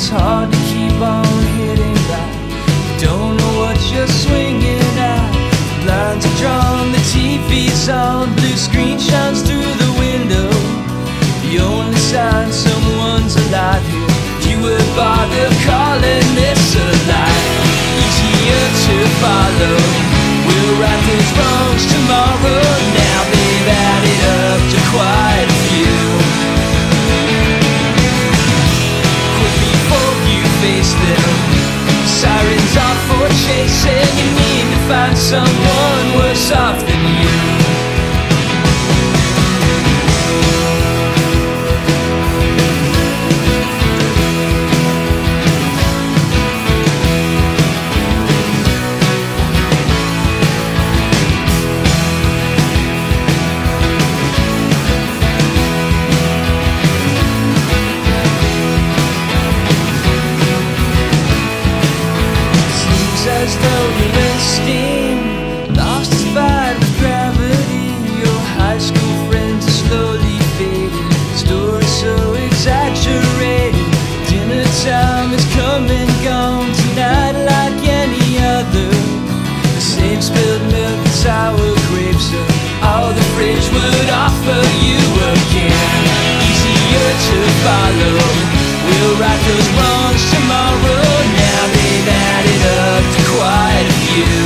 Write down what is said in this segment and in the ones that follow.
hard to keep on hitting back. You don't know what you're swinging at. The blinds are drawn, the TV's on, blue screen shines through the window. The only sign someone's alive here, if you would bother calling this a life. Easier to follow, we'll right those wrongs tomorrow. Now they've added up to quite a few. Quit before you face them, sirens off for chasing. You need to find someone worse off than you. As though you're resting, lost his fight with gravity. Your high school friends are slowly fading, story so exaggerated. Dinner time has come and gone tonight like any other. The same spilled milk and sour grapes are all the fridge would offer you again. Easier to follow, we'll right those wrongs tomorrow. Now they've added up to quite a few.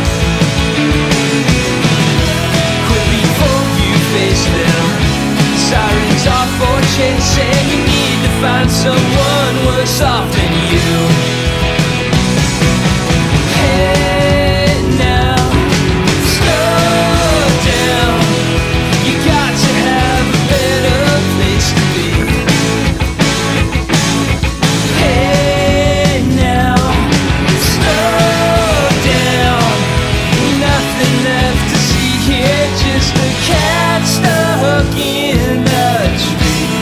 Quit before you face them, sirens off for chasing. You need to find someone worse off than you. Hey now, slow down, you got to have a better place to be. Hey now, slow down, nothing left to see here, just a cat stuck in a tree.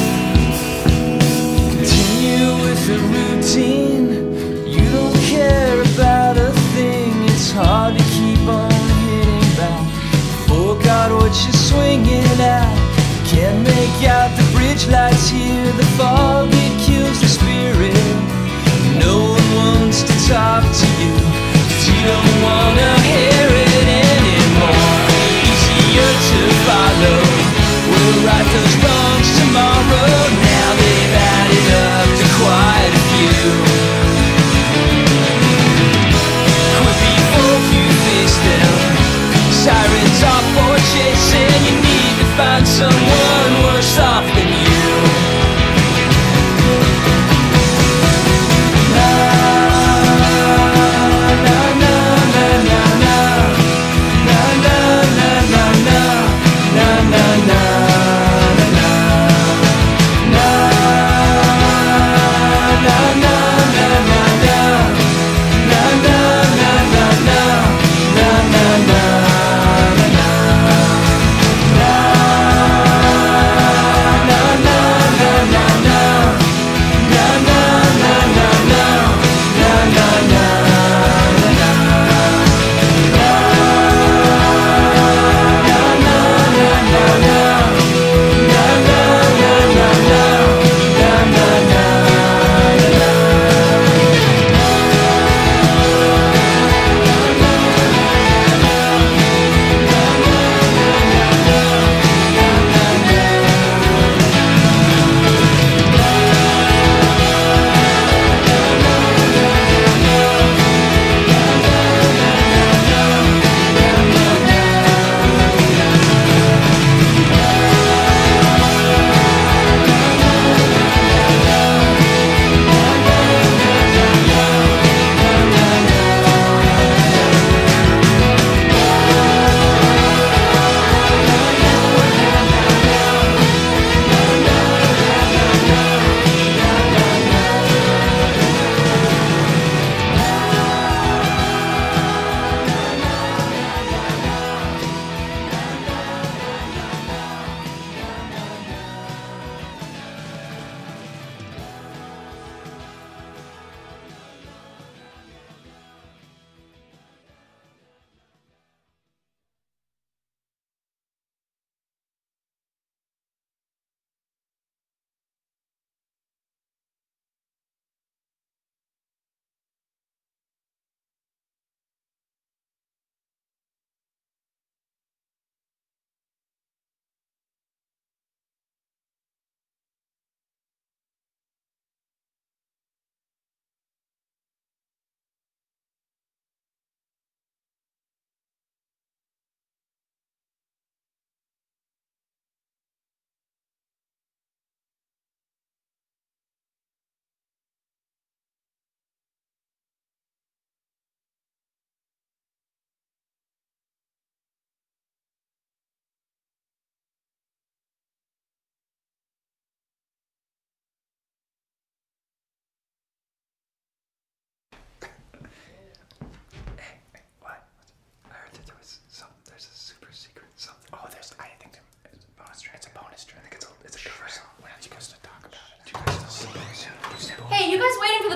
Continue with the routine, you don't care about a thing. It's hard to keep on hitting back. Forgot what you're swinging at. Can't make out the bridge lights here. The fog, it kills the spirit. No one wants to talk to you, 'cause you don't wanna hear it anymore. Easier to follow, we'll right those wrongs tomorrow. Now they've added up to quite a few. Quit before you face them, sirens off for chasing. You need to find someone worse off than you. Na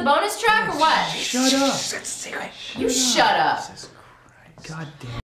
a bonus track or what? Shut up. You shut up. God damn.